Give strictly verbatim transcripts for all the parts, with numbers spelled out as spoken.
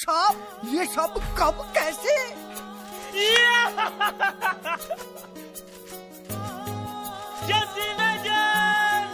अच्छा, ये सब कब कैसे? जल्दी में जान।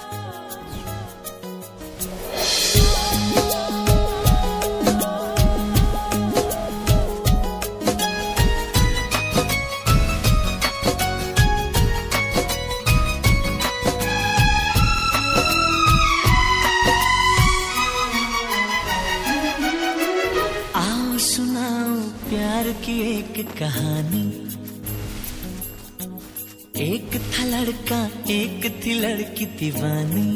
आओ सुनाओ प्यार की एक कहानी। एक था लड़का, एक थी लड़की दीवानी।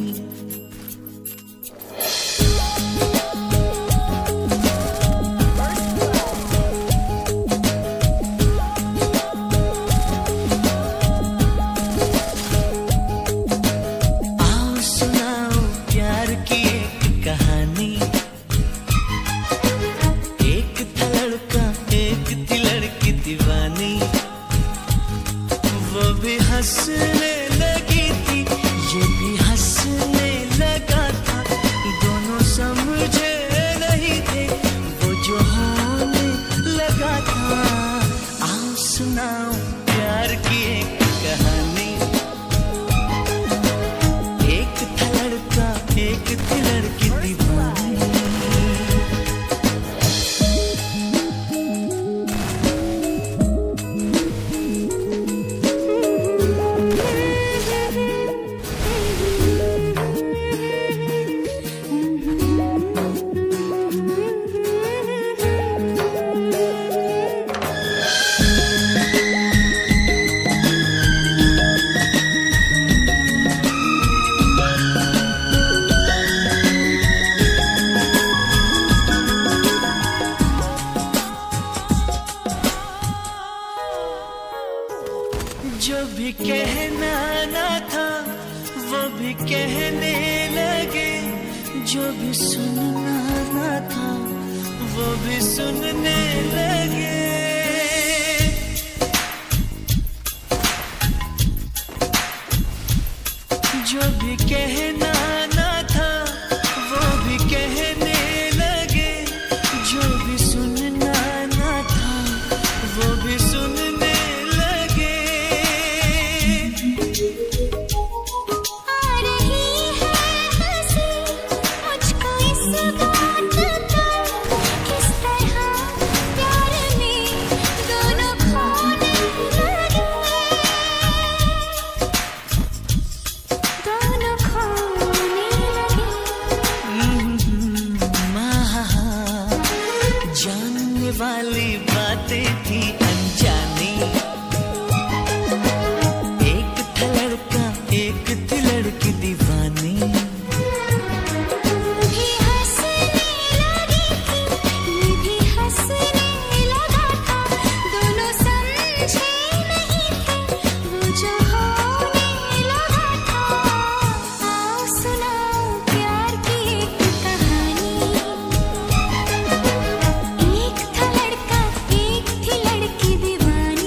आओ सुनाओ प्यार की एक कहानी। एक था लड़का, एक थी लड़की दीवानी। वो भी हंसने लगी थी, ये भी हंसने लगा था। दोनों समझे नहीं थे, वो जो होने लगा था। आओ सुनाओ प्यार की एक कहानी। एक था लड़का, एक थी लड़की दीवानी। जो भी कहना ना था वो भी कहने लगे। जो भी सुनना ना था वो भी सुनने लगे। जो भी कहना ना था वो भी कहने लगे। जो भी सुनना ना था वो भी सुनने लगे। आ रही है हंसी मुझको इस बात का, किस तरह प्यार में दोनों खोने लगे। दोनों खोने लगे। जानने वाली बातें थी अनजानी। एक था लड़का, एक थी लड़की दीवानी। तू भी हंसने लगी थी, ये भी हंसने लगा था। दोनों समझे नहीं थे, वो जो होने लगा था। आओ सुनाओ प्यार की एक कहानी। एक था लड़का, एक थी लड़की दीवानी।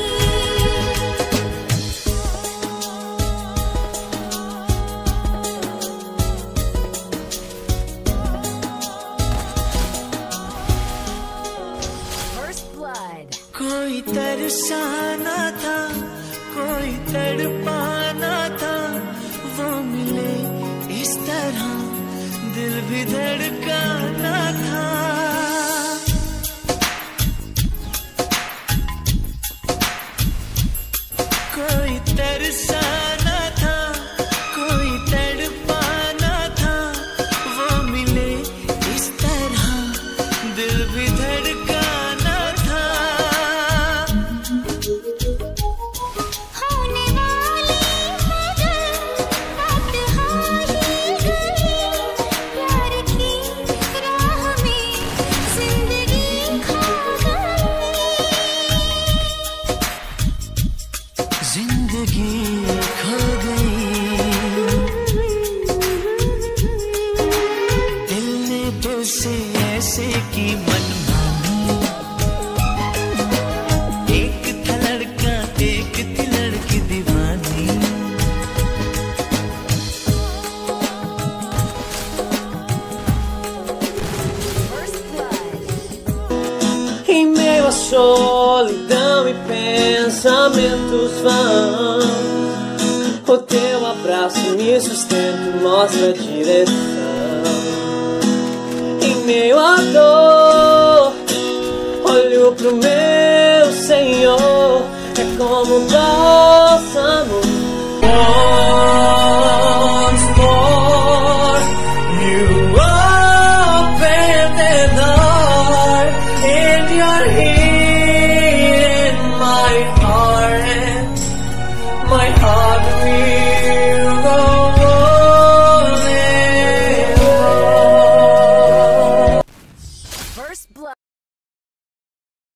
कोई तरसाना था, कोई तड़पाना था। वो मिले इस तरह दिल भी धड़काना था। कोई तरसाना था, कोई तड़पाना था। वो मिले इस तरह दिल भी धड़काना था। होने वाली है बात हो ही गई। प्यार की राह में जिंदगी खो गई। जिंदगी खो गई। दिल ने दिल से ऐसे की मनमानी। एक था लड़का, एक थी लड़की दीवानी। a solidão e pensamentos vãos, o teu abraço me sustenta e mostra a direção. Em meio à dor, olho pro meu Senhor, é como um bálsamo. Oh,